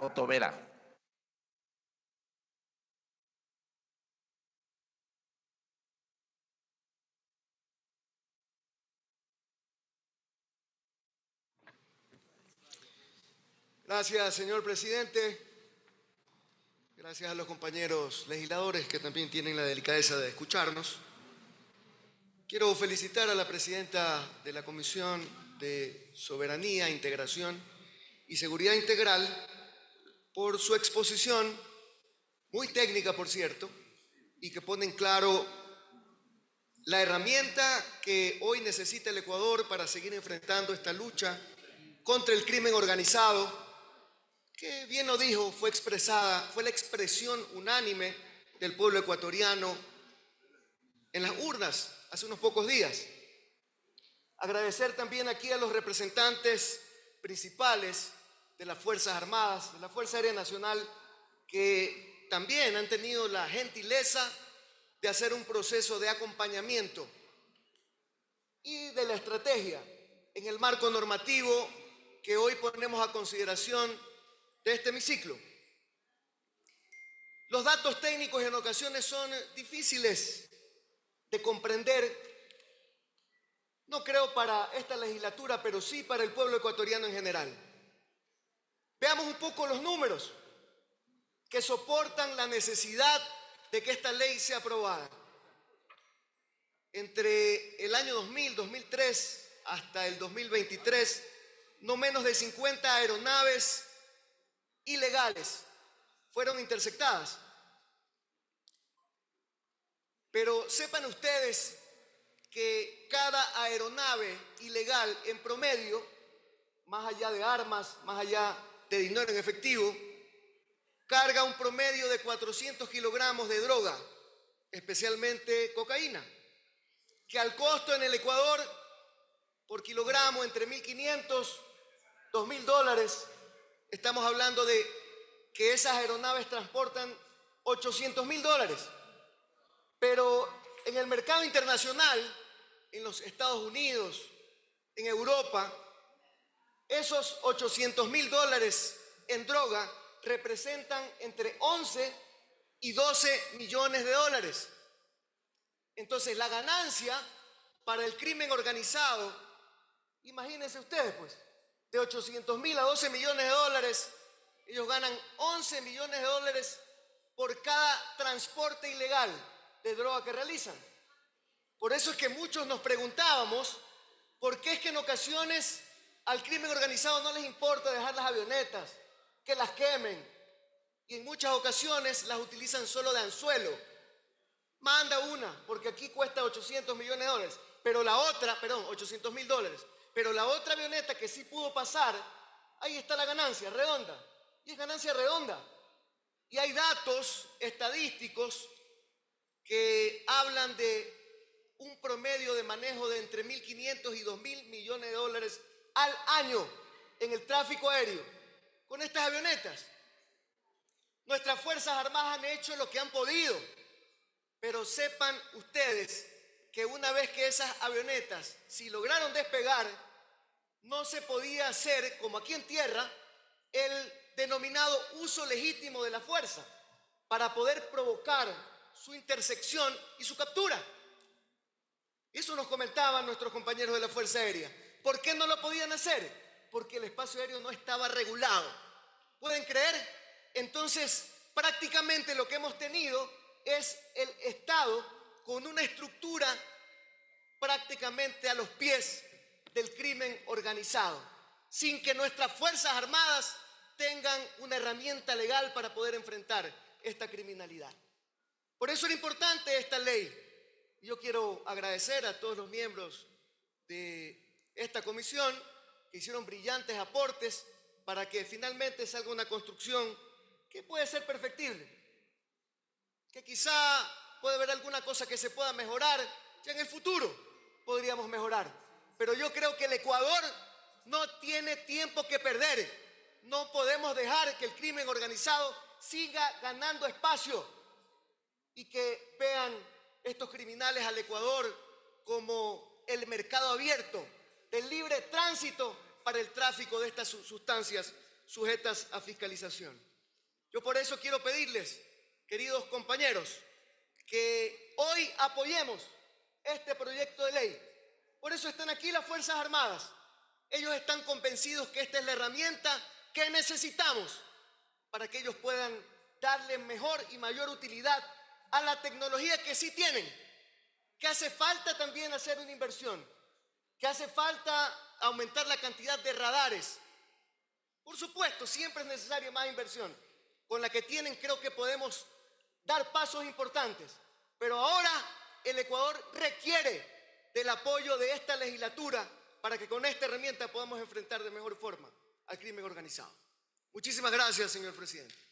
Otovera. Gracias, señor presidente. Gracias a los compañeros legisladores que también tienen la delicadeza de escucharnos. Quiero felicitar a la presidenta de la Comisión de Soberanía, Integración y Seguridad Integral por su exposición, muy técnica, por cierto, y que pone en claro la herramienta que hoy necesita el Ecuador para seguir enfrentando esta lucha contra el crimen organizado, que bien lo dijo, fue la expresión unánime del pueblo ecuatoriano en las urnas hace unos pocos días. Agradecer también aquí a los representantes principales de las Fuerzas Armadas, de la Fuerza Aérea Nacional, que también han tenido la gentileza de hacer un proceso de acompañamiento y de la estrategia en el marco normativo que hoy ponemos a consideración de este hemiciclo. Los datos técnicos en ocasiones son difíciles de comprender, no creo para esta legislatura, pero sí para el pueblo ecuatoriano en general. Veamos un poco los números que soportan la necesidad de que esta ley sea aprobada. Entre el año 2000, 2003 hasta el 2023, no menos de 50 aeronaves ilegales fueron interceptadas. Pero sepan ustedes que cada aeronave ilegal en promedio, más allá de armas, más allá de dinero en efectivo, carga un promedio de 400 kilogramos de droga, especialmente cocaína, que al costo en el Ecuador por kilogramo entre $1.500, $2.000, estamos hablando de que esas aeronaves transportan $800.000. Pero en el mercado internacional, en los Estados Unidos, en Europa, esos $800.000 en droga representan entre 11 y 12 millones de dólares. Entonces, la ganancia para el crimen organizado, imagínense ustedes, pues, de 800.000 a 12 millones de dólares, ellos ganan 11 millones de dólares por cada transporte ilegal de droga que realizan. Por eso es que muchos nos preguntábamos por qué es que en ocasiones al crimen organizado no les importa dejar las avionetas, que las quemen, y en muchas ocasiones las utilizan solo de anzuelo. Manda una, porque aquí cuesta 800 millones de dólares, pero la otra, perdón, $800.000, pero la otra avioneta que sí pudo pasar, ahí está la ganancia redonda, y es ganancia redonda. Y hay datos estadísticos que hablan de un promedio de manejo de entre 1.500 y 2.000 millones de dólares al año en el tráfico aéreo con estas avionetas. Nuestras Fuerzas Armadas han hecho lo que han podido, pero sepan ustedes que una vez que esas avionetas, si lograron despegar, no se podía hacer, como aquí en tierra, el denominado uso legítimo de la fuerza para poder provocar su intersección y su captura. Eso nos comentaban nuestros compañeros de la Fuerza Aérea. ¿Por qué no lo podían hacer? Porque el espacio aéreo no estaba regulado. ¿Pueden creer? Entonces, prácticamente lo que hemos tenido es el Estado con una estructura prácticamente a los pies del crimen organizado, sin que nuestras Fuerzas Armadas tengan una herramienta legal para poder enfrentar esta criminalidad. Por eso era importante esta ley. Yo quiero agradecer a todos los miembros de esta comisión que hicieron brillantes aportes para que finalmente salga una construcción que puede ser perfectible, que quizá puede haber alguna cosa que se pueda mejorar, ya en el futuro podríamos mejorar. Pero yo creo que el Ecuador no tiene tiempo que perder. No podemos dejar que el crimen organizado siga ganando espacio y que vean estos criminales al Ecuador como el mercado abierto, el libre tránsito para el tráfico de estas sustancias sujetas a fiscalización. Yo por eso quiero pedirles, queridos compañeros, que hoy apoyemos este proyecto de ley. Por eso están aquí las Fuerzas Armadas. Ellos están convencidos que esta es la herramienta que necesitamos para que ellos puedan darle mejor y mayor utilidad a la tecnología que sí tienen, que hace falta también hacer una inversión, que hace falta aumentar la cantidad de radares. Por supuesto, siempre es necesaria más inversión. Con la que tienen creo que podemos dar pasos importantes, pero ahora el Ecuador requiere del apoyo de esta legislatura para que con esta herramienta podamos enfrentar de mejor forma al crimen organizado. Muchísimas gracias, señor presidente.